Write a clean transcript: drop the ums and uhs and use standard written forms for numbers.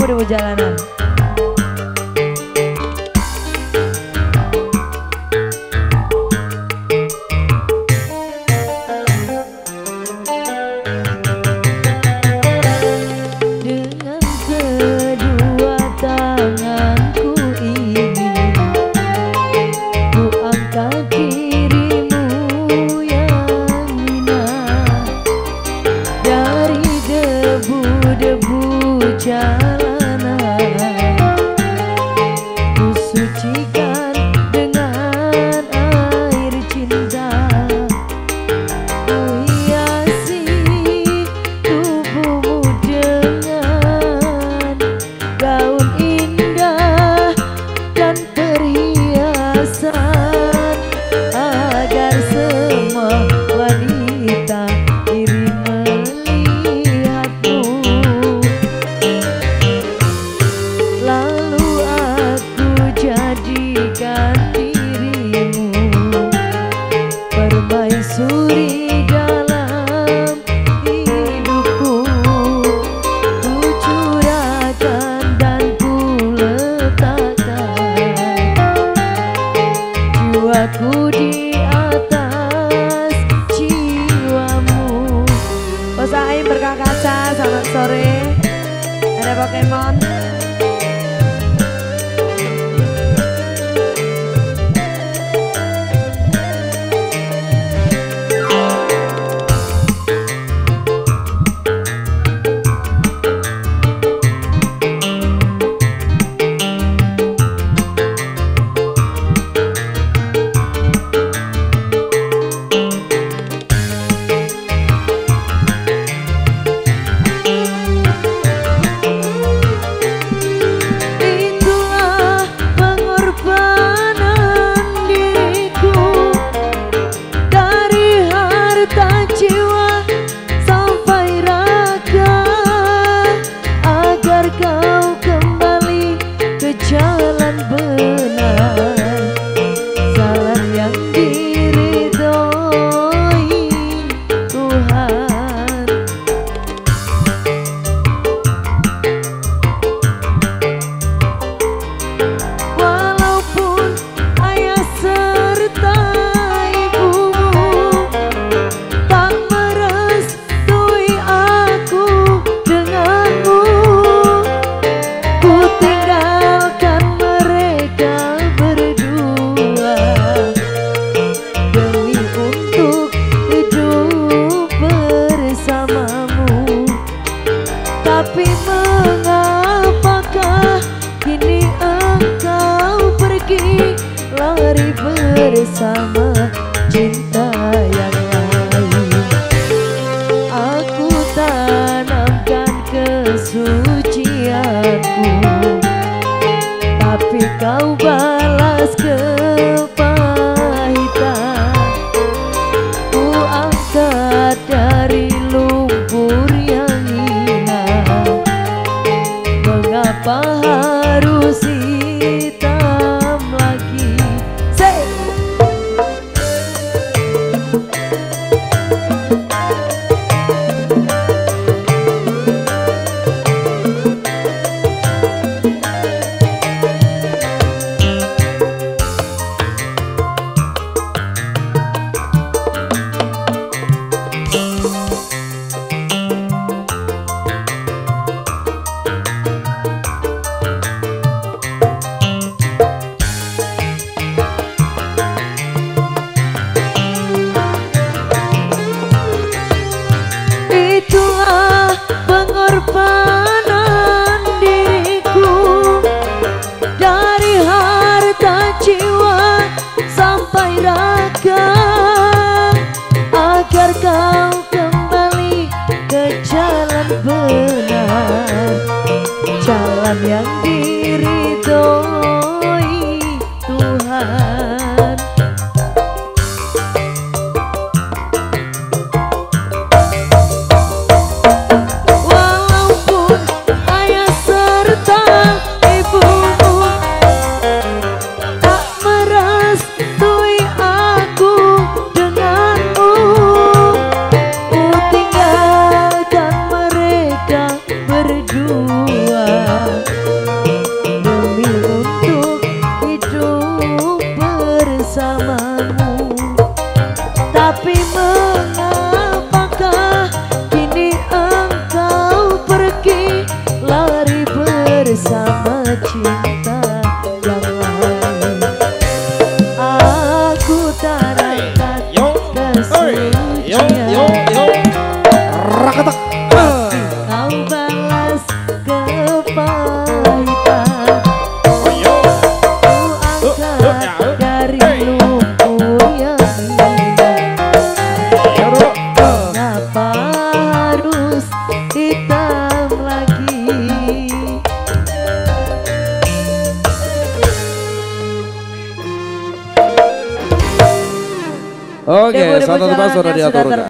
debu-debu jalanan. Dengan kedua tanganku ini ku angkat dirimu yang hina dari debu-debu jalanan. Ku sucikan dengan air cinta, ku hiasi tubuhmu dengan gaun indah dan perhiasan, agar semua wanita iri melihatmu. Lalu aku jadikan dirimu permaisuri dalam hidupku. Ku curahkan dan ku letakkan jiwaku di atas jiwamu. Bos Aim berkakaca, selamat sore. Ada Pokemon. Jalan benar, jalan yang diridhoi Tuhan. Walaupun ayah serta ibumu tak merestui aku denganmu, ku tinggalkan mereka berdua demi untuk hidup bersamamu. Tapi mengapakah kini engkau pergi lari bersama cinta yang lain? Aku tanamkan kesucianku, tapi kau balas kepahitan. Ku angkat dari lumpur yang hina, mengapa harus hitam lagi? Say! Oke, satu tempat sudah diaturkan.